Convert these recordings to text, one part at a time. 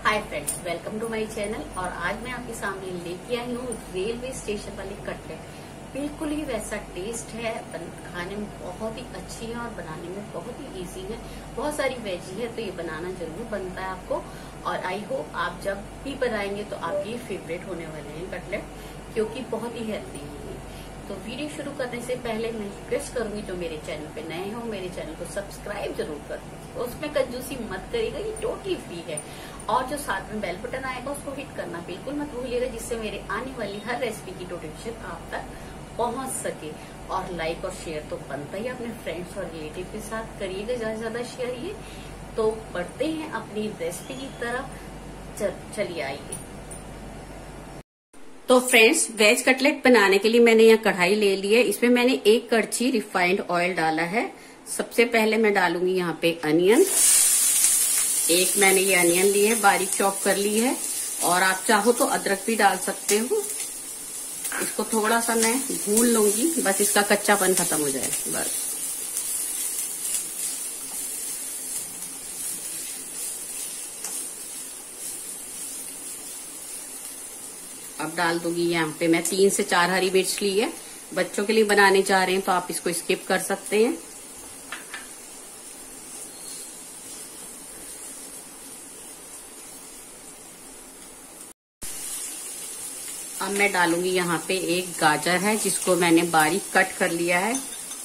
Hi friends, welcome to my channel. और आज मैं आपके सामने लेके आई हूँ रेलवे स्टेशन वाली कटलेट। बिल्कुल ही वैसा टेस्ट है, खाने में बहुत ही अच्छी है और बनाने में बहुत ही इजी है। बहुत सारी वेजी है तो ये बनाना जरूर बनता है आपको। और आई होप आप जब भी बनाएंगे तो आपके फेवरेट होने वाले हैं कटलेट, क्योंकि बहुत ही हेल्दी है। तो वीडियो शुरू करने से पहले मैं रिक्वेस्ट करूंगी जो मेरे चैनल पे नए हो मेरे चैनल को सब्सक्राइब जरूर कर दीजिए। उसमें कंजूसी मत करिएगा, ये टोटली फ्री है। और जो साथ में बेल बटन आएगा उसको हिट करना बिल्कुल मत भूलिएगा, जिससे मेरे आने वाली हर रेसिपी की नोटिफिकेशन आप तक पहुंच सके। और लाइक और शेयर तो बनता ही अपने फ्रेंड्स और रिलेटिव के साथ करिएगा, ज्यादा से ज्यादा शेयर। ये तो बढ़ते हैं अपनी रेसिपी की तरफ। चलिए आइए। तो फ्रेंड्स, वेज कटलेट बनाने के लिए मैंने यहाँ कढ़ाई ले ली है। इसमें मैंने 1 कड़छी रिफाइंड ऑयल डाला है। सबसे पहले मैं डालूंगी यहाँ पे अनियन। एक मैंने ये अनियन ली है, बारीक चॉप कर ली है। और आप चाहो तो अदरक भी डाल सकते हो। इसको थोड़ा सा मैं भून लूंगी, बस इसका कच्चापन खत्म हो जाए बस। अब डाल दूंगी यहाँ पे मैं 3 से 4 हरी मिर्च ली है। बच्चों के लिए बनाने जा रहे हैं तो आप इसको स्किप कर सकते हैं। अब मैं डालूंगी यहाँ पे 1 गाजर है, जिसको मैंने बारीक कट कर लिया है।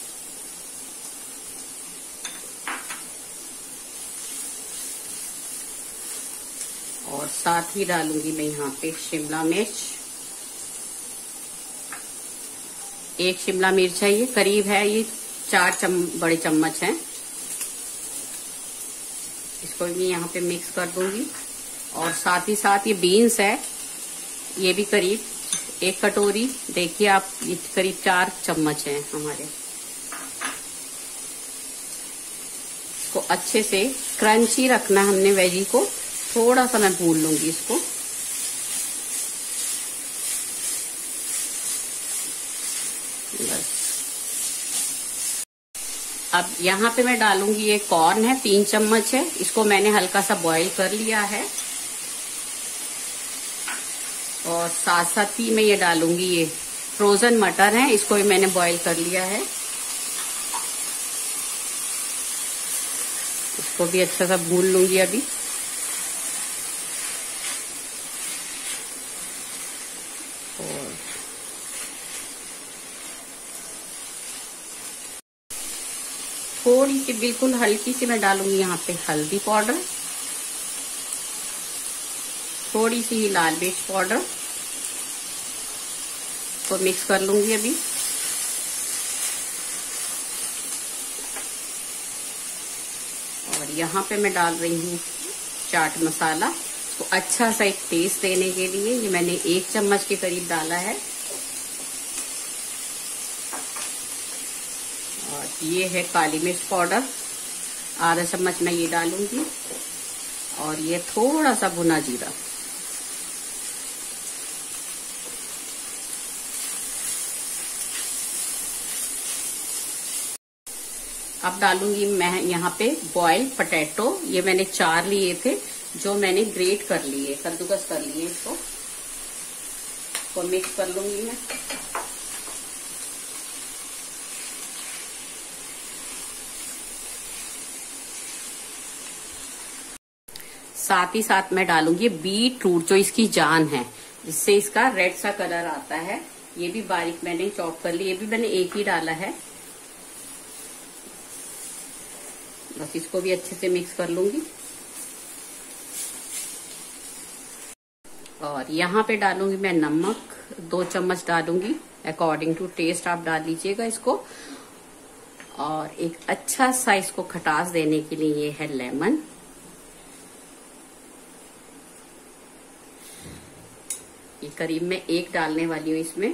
और साथ ही डालूंगी मैं यहाँ पे शिमला मिर्च। 1 शिमला मिर्च है, ये करीब है, ये 4 बड़े चम्मच हैं। इसको भी यहाँ पे मिक्स कर दूंगी। और साथ ही साथ ये बीन्स है, ये भी करीब 1 कटोरी, देखिए आप, ये करीब 4 चम्मच हैं हमारे। इसको अच्छे से क्रंची रखना हमने वेजी को। थोड़ा सा मैं भून लूंगी इसको। बस। अब यहाँ पे मैं डालूंगी, ये कॉर्न है, 3 चम्मच है। इसको मैंने हल्का सा बॉईल कर लिया है। और साथ साथ ही मैं ये डालूंगी, ये फ्रोजन मटर है, इसको भी मैंने बॉईल कर लिया है। इसको भी अच्छा सा भून लूंगी अभी। और थोड़ी सी, बिल्कुल हल्की सी मैं डालूंगी यहाँ पे हल्दी पाउडर, थोड़ी सी ही लाल मिर्च पाउडर को मिक्स कर लूंगी अभी। और यहाँ पे मैं डाल रही हूँ चाट मसाला, तो अच्छा सा एक टेस्ट देने के लिए ये मैंने 1 चम्मच के करीब डाला है। और ये है काली मिर्च पाउडर, आधा चम्मच मैं ये डालूंगी। और ये थोड़ा सा भुना जीरा। अब डालूंगी मैं यहाँ पे बॉइल्ड पोटैटो, ये मैंने 4 लिए थे, जो मैंने ग्रेट कर लिए, कद्दूकस कर लिए। इसको मिक्स कर लूंगी मैं। साथ ही साथ मैं डालूंगी बीट रूट, जो इसकी जान है, जिससे इसका रेड सा कलर आता है। ये भी बारीक मैंने चॉप कर ली, ये भी मैंने 1 ही डाला है। बस इसको भी अच्छे से मिक्स कर लूंगी। और यहाँ पे डालूंगी मैं नमक, 2 चम्मच डालूंगी, अकॉर्डिंग टू टेस्ट आप डाल लीजिएगा इसको। और एक अच्छा सा इसको खटास देने के लिए ये है लेमन। ये करीब मैं 1 डालने वाली हूँ इसमें।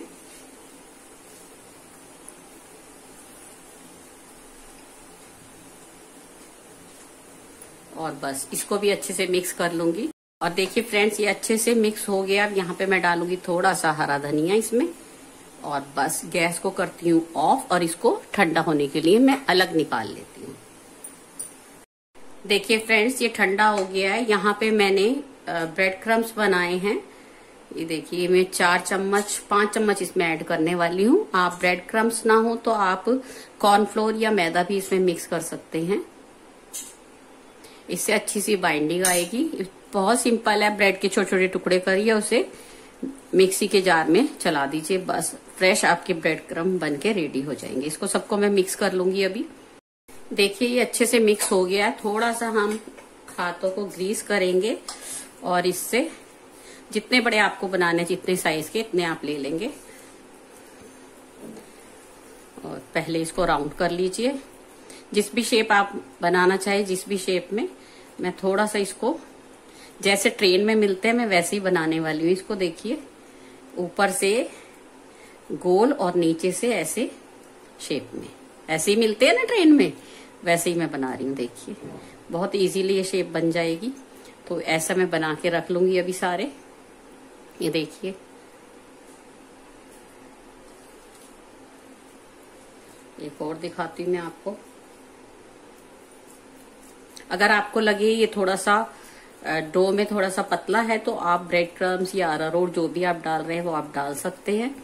और बस इसको भी अच्छे से मिक्स कर लूंगी। और देखिए फ्रेंड्स, ये अच्छे से मिक्स हो गया। अब यहाँ पे मैं डालूंगी थोड़ा सा हरा धनिया इसमें। और बस गैस को करती हूँ ऑफ, और इसको ठंडा होने के लिए मैं अलग निकाल लेती हूँ। देखिए फ्रेंड्स, ये ठंडा हो गया है। यहाँ पे मैंने ब्रेड क्रम्स बनाए हैं। ये देखिए मैं 5 चम्मच इसमें ऐड करने वाली हूँ। आप ब्रेड क्रम्स ना हो तो आप कॉर्नफ्लोर या मैदा भी इसमें मिक्स कर सकते हैं, इससे अच्छी सी बाइंडिंग आएगी। बहुत सिंपल है, ब्रेड के छोटे छोटे टुकड़े करिए, उसे मिक्सी के जार में चला दीजिए, बस फ्रेश आपके ब्रेड क्रम्ब बन के रेडी हो जाएंगे। इसको सबको मैं मिक्स कर लूंगी अभी। देखिए ये अच्छे से मिक्स हो गया है। थोड़ा सा हम हाथों को ग्रीस करेंगे और इससे जितने बड़े आपको बनाने, जितने साइज के इतने आप ले लेंगे। और पहले इसको राउंड कर लीजिए, जिस भी शेप आप बनाना चाहे, जिस भी शेप में। मैं थोड़ा सा इसको जैसे ट्रेन में मिलते हैं मैं वैसे ही बनाने वाली हूँ। इसको देखिए ऊपर से गोल और नीचे से ऐसे शेप में, ऐसे ही मिलते हैं ना ट्रेन में, वैसे ही मैं बना रही हूँ। देखिए बहुत इजीली ये शेप बन जाएगी। तो ऐसा मैं बना के रख लूंगी अभी सारे। ये देखिए एक और दिखाती हूँ मैं आपको। अगर आपको लगे ये थोड़ा सा डो में थोड़ा सा पतला है तो आप ब्रेड क्रम्स या अरारोट जो भी आप डाल रहे हैं वो आप डाल सकते हैं।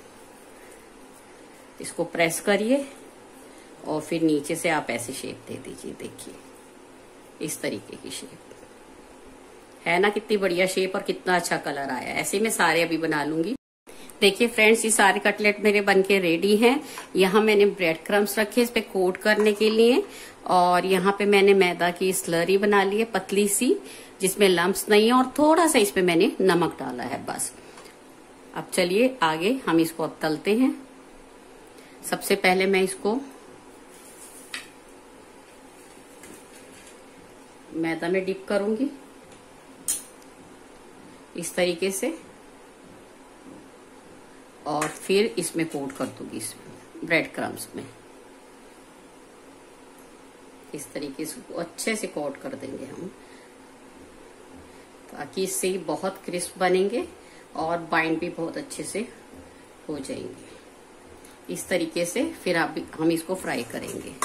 इसको प्रेस करिए और फिर नीचे से आप ऐसे शेप दे दीजिए। देखिए इस तरीके की शेप है ना, कितनी बढ़िया शेप और कितना अच्छा कलर आया। ऐसे मैं सारे अभी बना लूंगी। देखिए फ्रेंड्स ये सारे कटलेट मेरे बनके रेडी हैं। यहाँ मैंने ब्रेड क्रम्स रखे इस पे कोट करने के लिए, और यहाँ पे मैंने मैदा की स्लरी बना ली है पतली सी, जिसमें लम्प्स नहीं है, और थोड़ा सा इसमें मैंने नमक डाला है बस। अब चलिए आगे हम इसको अब तलते हैं। सबसे पहले मैं इसको मैदा में डिप करूंगी इस तरीके से, और फिर इसमें कोट कर दूंगी इसमें ब्रेड क्रम्स में। इस तरीके से अच्छे से कोट कर देंगे हम, ताकि इससे ही बहुत क्रिस्प बनेंगे और बाइंड भी बहुत अच्छे से हो जाएंगे। इस तरीके से फिर हम इसको फ्राई करेंगे।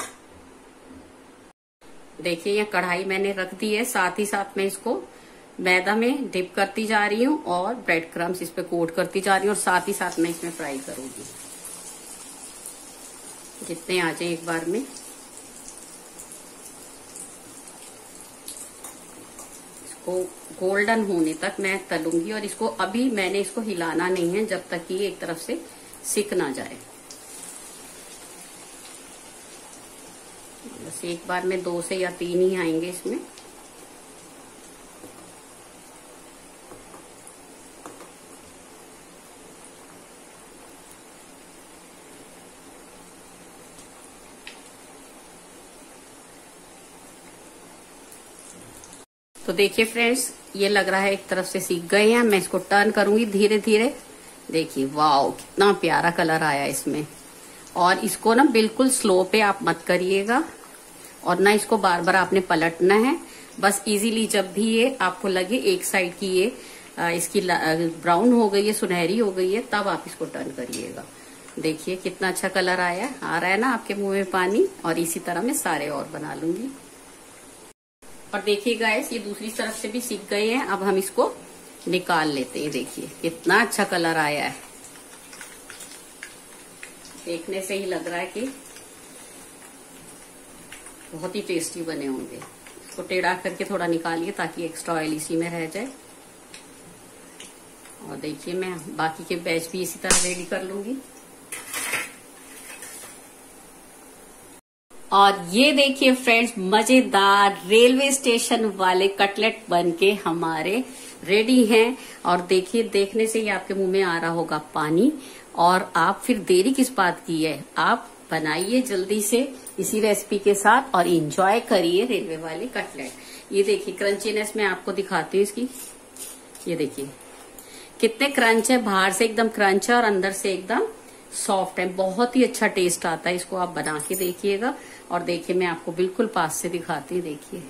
देखिए ये कढ़ाई मैंने रख दी है, साथ ही साथ मैं इसको मैदा में डिप करती जा रही हूँ और ब्रेड क्रम्स इस पे कोट करती जा रही हूँ, और साथ ही साथ मैं इसमें फ्राई करूंगी जितने आ जाए एक बार में। इसको गोल्डन होने तक मैं तलूंगी, और इसको अभी मैंने इसको हिलाना नहीं है जब तक कि ये एक तरफ से सिक ना जाए। बस एक बार में 2 से या 3 ही आएंगे इसमें। तो देखिए फ्रेंड्स ये लग रहा है एक तरफ से सीख गए हैं। मैं इसको टर्न करूंगी धीरे धीरे। देखिए वाओ कितना प्यारा कलर आया इसमें। और इसको ना बिल्कुल स्लो पे आप मत करिएगा, और ना इसको बार बार आपने पलटना है। बस इजीली जब भी ये आपको लगे एक साइड की ये इसकी ब्राउन हो गई है, सुनहरी हो गई है, तब आप इसको टर्न करिएगा। देखिए कितना अच्छा कलर आया, आ रहा है ना आपके मुंह में पानी। और इसी तरह मैं सारे और बना लूंगी। और देखिए गाइस ये दूसरी तरफ से भी सीख गए हैं। अब हम इसको निकाल लेते हैं। देखिए कितना अच्छा कलर आया है, देखने से ही लग रहा है कि बहुत ही टेस्टी बने होंगे। इसको टेढ़ा करके थोड़ा निकालिए ताकि एक्स्ट्रा ऑयल इसी में रह जाए। और देखिए मैं बाकी के बैच भी इसी तरह रेडी कर लूंगी। और ये देखिए फ्रेंड्स मजेदार रेलवे स्टेशन वाले कटलेट बनके हमारे रेडी हैं। और देखिए देखने से ही आपके मुंह में आ रहा होगा पानी, और आप फिर देरी किस बात की है, आप बनाइए जल्दी से इसी रेसिपी के साथ और इंजॉय करिए रेलवे वाले कटलेट। ये देखिए क्रंचीनेस मैं आपको दिखाती हूँ इसकी। ये देखिए कितने क्रंच है, बाहर से एकदम क्रंच है और अंदर से एकदम सॉफ्ट है। बहुत ही अच्छा टेस्ट आता है। इसको आप बना के देखिएगा। और देखिए मैं आपको बिल्कुल पास से दिखाती हूँ। देखिए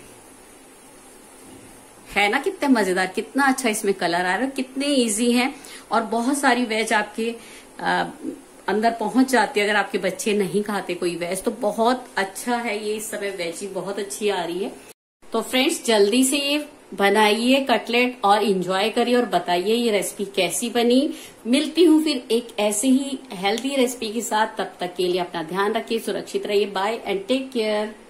है ना कितने मजेदार, कितना अच्छा इसमें कलर आ रहा है, कितने इजी हैं। और बहुत सारी वेज आपके अंदर पहुंच जाती है। अगर आपके बच्चे नहीं खाते कोई वेज तो बहुत अच्छा है ये। इस समय वेज ही बहुत अच्छी आ रही है। तो फ्रेंड्स जल्दी से ये बनाइए कटलेट और इंजॉय करिए और बताइए ये रेसिपी कैसी बनी। मिलती हूँ फिर एक ऐसे ही हेल्दी रेसिपी के साथ। तब तक के लिए अपना ध्यान रखिए, सुरक्षित रहिए। Bye and take care.